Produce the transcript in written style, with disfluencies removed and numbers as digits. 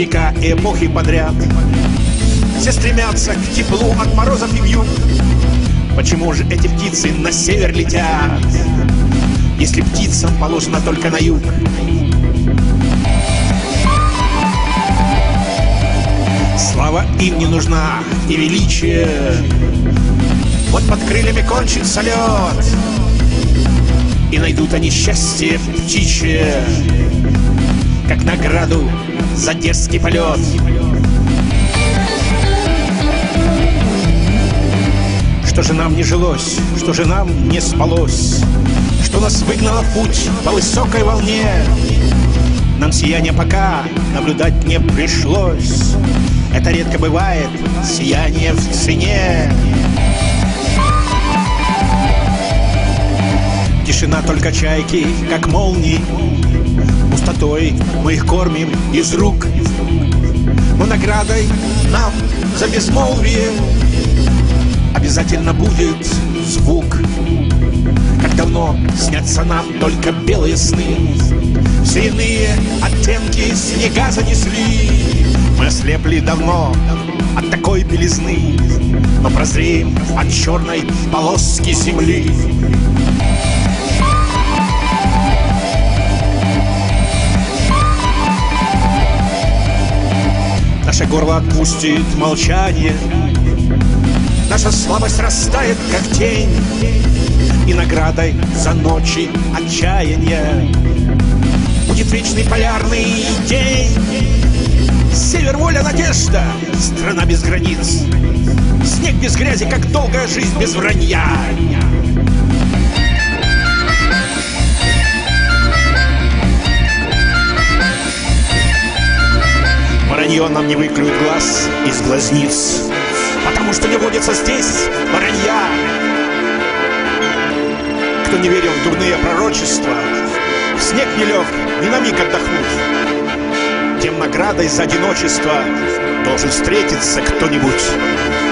века и эпохи подряд. Все стремятся к теплу от морозов и вьюг. Почему же эти птицы на север летят, если птицам положено только на юг? Слава им не нужна и величие. Вот под крыльями кончится лед, и найдут они счастье птичье, как награду за дерзкий полет. Что же нам не жилось, что же нам не спалось, что нас выгнало в путь по высокой волне? Нам сияние пока наблюдать не пришлось. Это редко бывает, сияние в цене. Тишина, только чайки, как молнии. Пустотой мы их кормим из рук. Но наградой нам за безмолвие обязательно будет звук. Как давно снятся нам только белые сны. Все иные оттенки снега занесли. Мы ослепли давно от такой белизны, но прозреем от черной полоски земли. Наше горло отпустит молчание, наша слабость растает, как тень, и наградой за ночи отчаяния будет вечный полярный день. Север, воля, надежда, страна без границ, снег без грязи, как долгая жизнь без вранья. Воронье нам не выклюет глаз из глазниц, потому что не водится здесь воронья. Кто не верил в дурные пророчества, в снег не лег ни на миг отдохнуть, тем наградой за одиночество должен встретиться кто-нибудь.